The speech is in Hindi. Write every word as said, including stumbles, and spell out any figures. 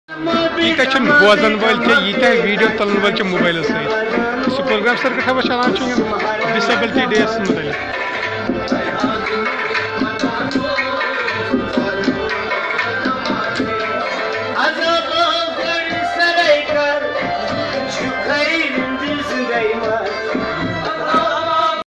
यीत बोजन वाल यीत वीडियो तुलन वाल मोबाइल सत प्रोग्राम सर कथा वह डिसेबिलिटी डेज मुतल